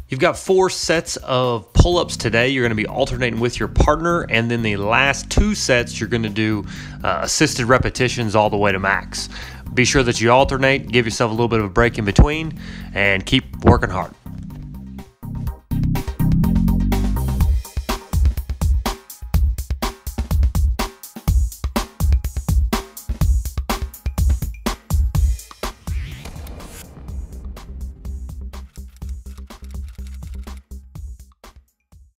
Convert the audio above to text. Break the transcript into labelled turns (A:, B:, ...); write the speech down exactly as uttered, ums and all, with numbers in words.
A: You've got four sets of pull-ups today. You're going to be alternating with your partner, and then the last two sets you're going to do uh, assisted repetitions all the way to max. Be sure that you alternate, give yourself a little bit of a break in between, and keep working hard.